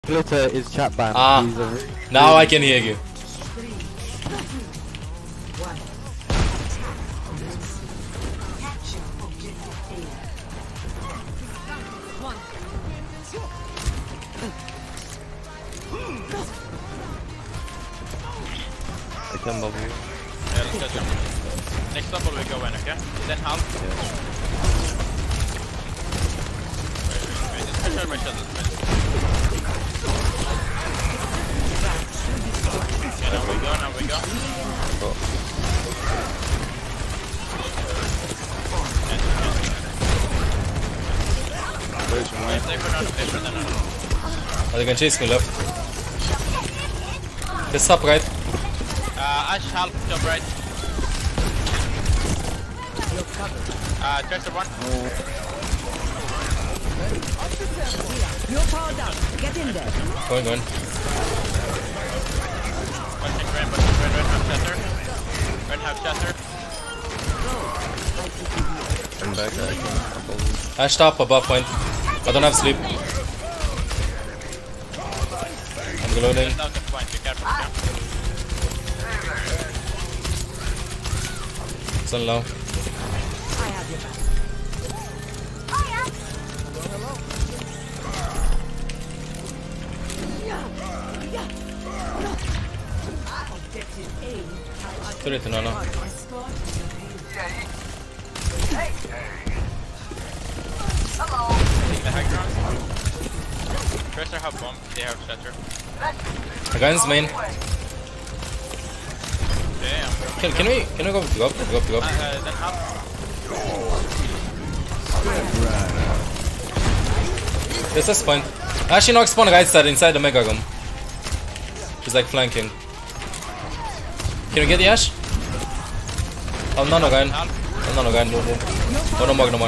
Glitter is chat ban. Now I can hear you. I can love you. Yeah, let's go jump. Next level we go in, okay? Then half. Yeah. Wait, just push out my shuttle. Okay, now we go, now we go. Oh. Oh, they can chase me left. This up right. Ash, half, jump right. Tracer one. You're powered up. Get in there. Going. Punching red, half shatter. I'm back, I can Ash top above point. I don't have sleep. I'm reloading. Just out the point, be careful, okay? It's on low. I have your back. Put it to Nana. The high ground. Tracer have bomb, they have shatter. Against main. Damn. Can we go drop? Then half. There's a spawn. Actually, no spawn right side inside the mega room. She's like flanking. Can we get the Ash? Oh, no, guy. Oh, no, guy. Move. Oh, no more.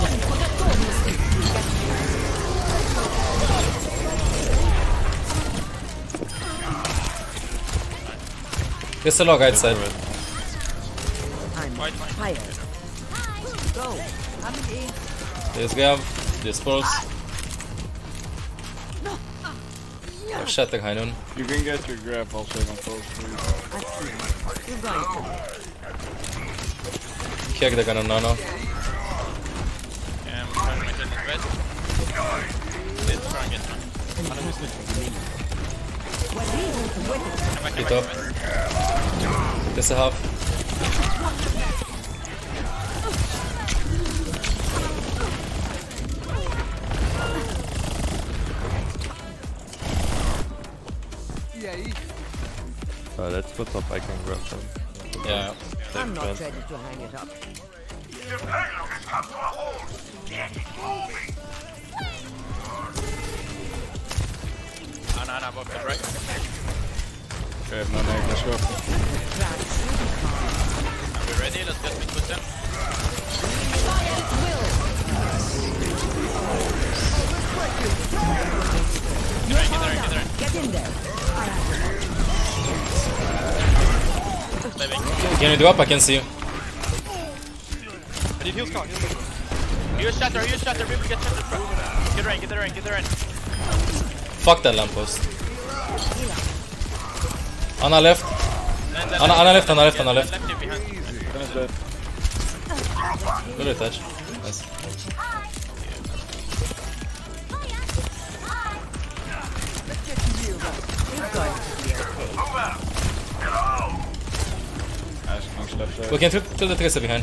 There's a log right side. I'm tired. Go. There's Gav. There's Pulse. I've shot the Heinun. You can get your grab, I'll save my pulse for you. You're right. Kick the gun on Nano. Trying to make it red. Let's try and get one. Hit up. There's a half. let's put up, I can grab them. Yeah. I'm not ready to hang it up. Anna, above the right. Okay, no name, let's go. Are we ready? Let's get with them. Get in there. Can you drop? I can see you. I need heal scout. Use shatter, people get shatter. Get the rain. Fuck that lamppost. Anna left. Anna left. Left behind. Finish that. Good touch. Nice. We can kill the Tracer behind.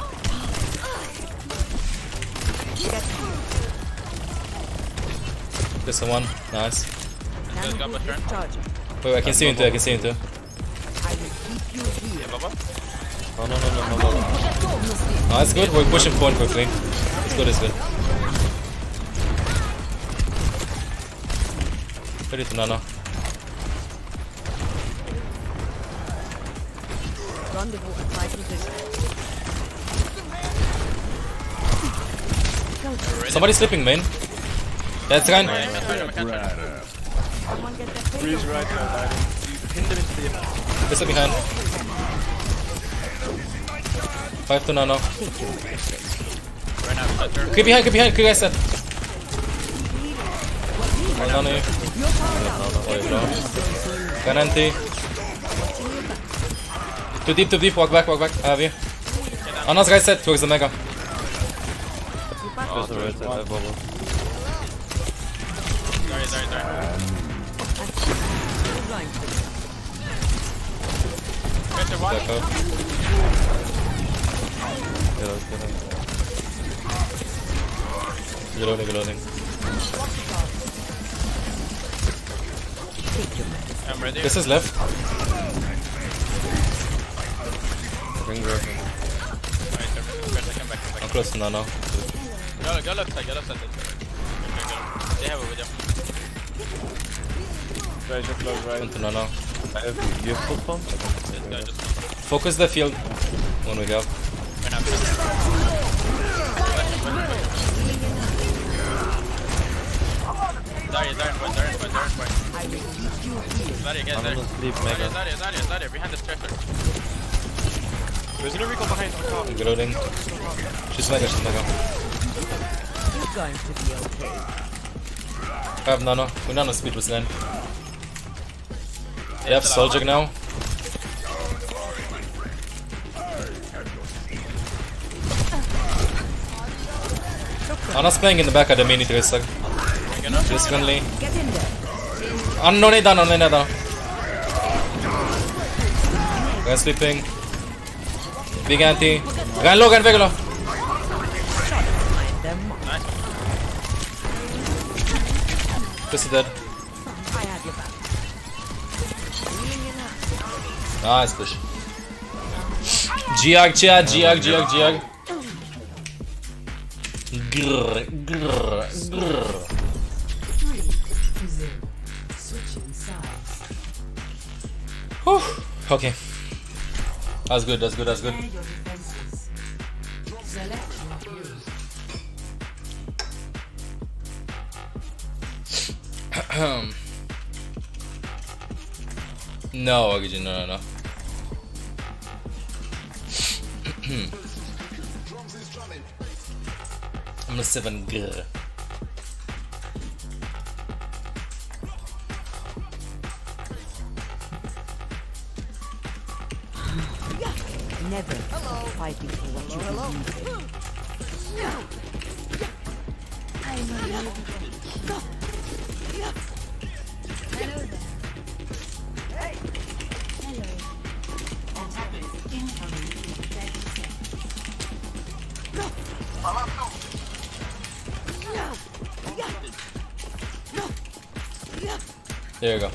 There's one. Nice. Wait, I can see you too. I will keep you here. No. Oh, that's good. We're pushing point quickly. It's good. Ready to Nana. Rendezvous at my position. Somebody's slipping, main. That's Ryan. Someone get that thing. Freeze right now, This is behind. 5 to Nano. Keep behind, keep guys. Nano. Your power down. Oj, bra. Kan anti. Too deep, walk back, I have you. Anna's right side, towards the mega. Just a red side, I bubble. Sorry. Pressure one. Back up. Get out. Reloading. I'm ready. This is left. Ring grab him. Alright, come back. I'm close to Nano. Go left side. Okay, they have it with you. Guys, you're close, right? Went to Nano. I have gift full pump. Yeah, just Focus the field when we go. went up. Zarya, point. Zarya, get I'm there. gonna sleep mega. Zarya, behind the stretcher. There's no recall behind on top. Reloading. She's mega. It's going to be okay. I have Nano. We Nano speed was then. They have Soldier now. Anna's playing in the back of the mini tracer. Just friendly. Get in there. No need down. Guys sleeping. Big anti. Gun low, very low. Find them. This is dead. I have your back. Nice push. Giag. Grrr. Whew. Okay. That's good. No, Origin, no. I'm a 7 grr. Never fighting for what you believe in. There you go.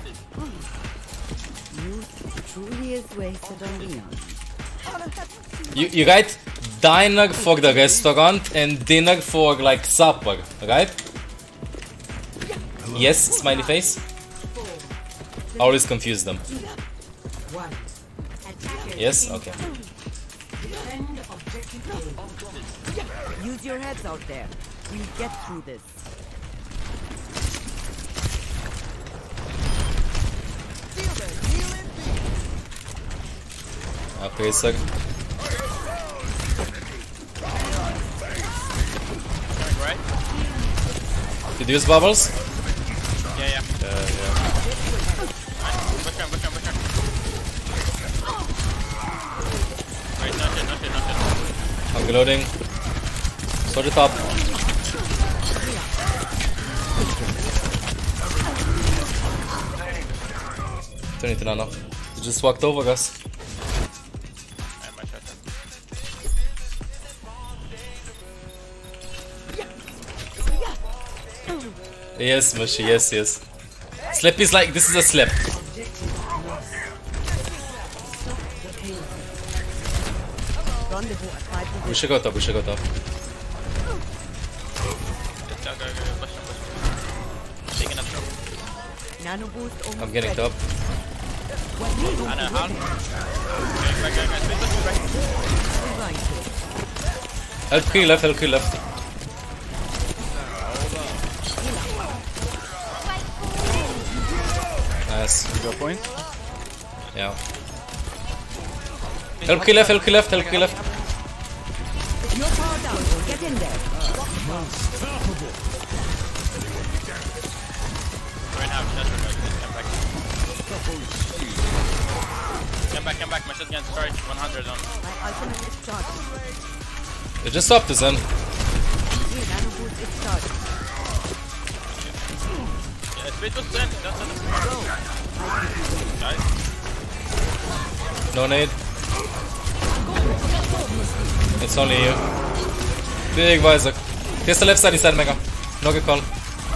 Youth truly is wasted on Leon. You write diner for the restaurant and dinner for like supper, right? Yes, smiley face. I always confuse them. Yes, okay. Use your heads out there. We'll get through this. Okay, sir. Coming right? Did you use bubbles? Yeah. Push him. Wait, not yet. I'm reloading. Sword it up. Don't need to nano. You just walked over us. I might try that. Yes, Mushy, yes. Slip is like, this is a slip. Rendezvous at 5 position. We should go top. Go. Push him. Taking up top. Nano boost almost I'm getting ready. top. Anna, Han. Going. Right. We're going to. Help kill left. Nice. You got point? Yeah. Help kill left. Your power down. Get in there. Come back. My shotgun's charged. 100 on. My ultimate is charged. They just stopped the Zen. Nano boost is charged. Yeah, speed boost in. Don't send the Nice. No nade. It's only you. Big visor. Here's the left side inside Mega. No good call.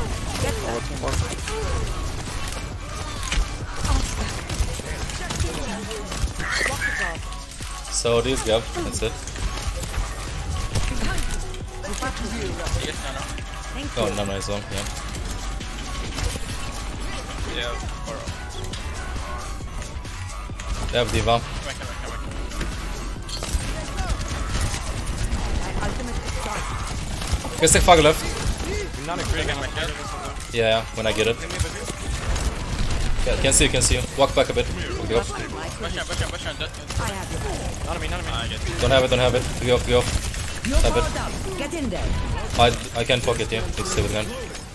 So this gap, that's it. Oh, no, nice one, yeah. Yeah, They have Diva. My ultimate is charged. Guess take fog left. Not a great game. Yeah, when I get it. Yeah, can see you. Walk back a bit. Go. Push on. I have you. Not on me. Don't have it. Go off. You're Have it. powered up. Get in there. I can't pocket you. Need to stay with gun.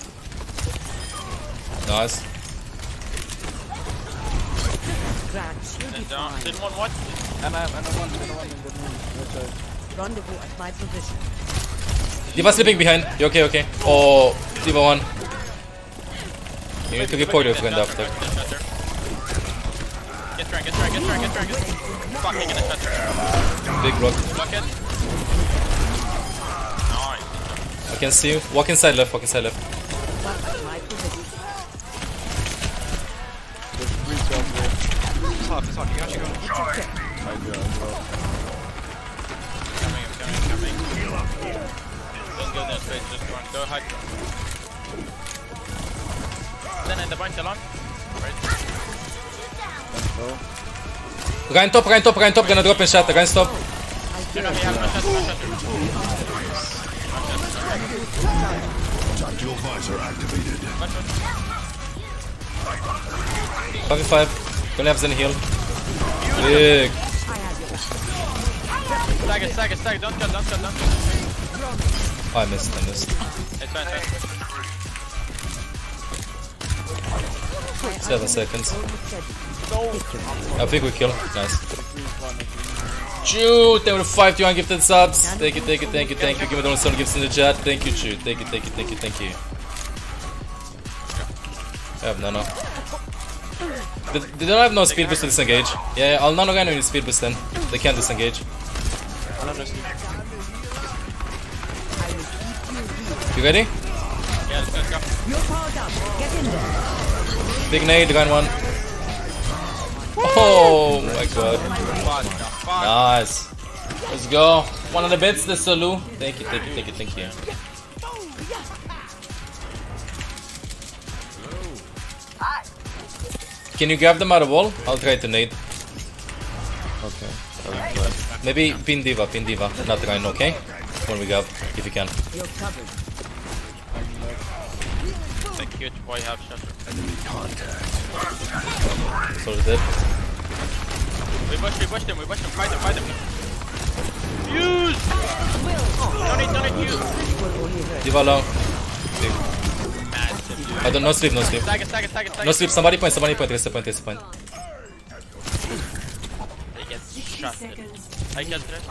Nice. Scratch. You'll be Down. fine. Did one watch? And I one in the Rendezvous at my position. Diva slipping behind. You okay? Oh, Diva 1. You need to be pointed if you end after. Get trying. Fucking in a shutter. Big block. Block it. Nice. I can see you. Walk inside left. At my position. It's hot. You got you going. Coming. Don't go that space, just go hide. Then in the bunch along. Right. Guy in top. Gonna drop in shot. Guy in top. You know, he has no shutter. Tactical visor activated. 5v5. Gonna have Zen heal. Big. Stagger. Don't kill. Oh, I missed. It's fine. 7 seconds. I think we kill. Nice. Chew, thank you for the 5 gifted subs. Thank you. Give me the some gifts in the chat. Thank you, Chew. Thank you. I have nano. They don't have no speed boost to disengage. Yeah, I'll nano guy need speed boost then. They can't disengage. You ready? Yeah, let's go. You're powered up. Get in there. Big nade, gun 1. Oh my god. What the fuck? Nice. Let's go. 100 bits, the Solu. Thank you. Can you grab them out of wall? I'll try to nade. Okay. Maybe pin Diva, not Rhino, okay? When we grab, if you can. You're covered. Thank you, boy, have shutter. Enemy contact. So dead. We push them, fight them. Use! Don't need use! Diva low. Massive. I don't, no sleep. Stagger. No sleep, somebody point, raise the point. They get shot. I killed it.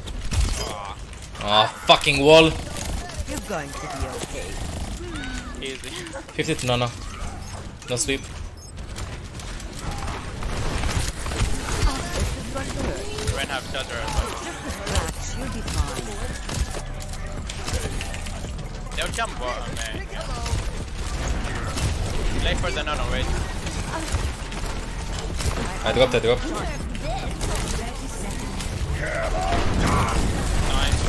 Ah, fucking wall. You're going to be okay. Easy. 50 to Nana. No sleep. Ren have shutter as well. Scratch. You'll be fine. They'll jump bottom, man. Play for the nano, wait. I dropped. Nice.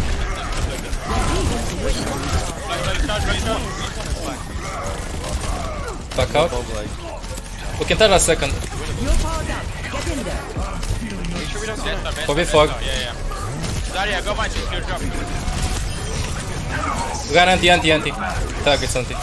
Back out. We can tell last second. You're powered up. Get in there. Make sure we don't get them. Copy fog. Yeah. Zarya, go find your drop. We got anti. Targets anti.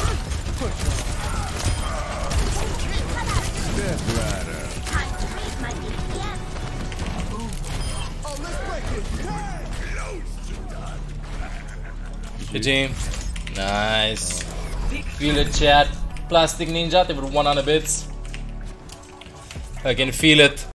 GG. Nice. Feel the chat. Plastic Ninja, they were 100 bits. I can feel it.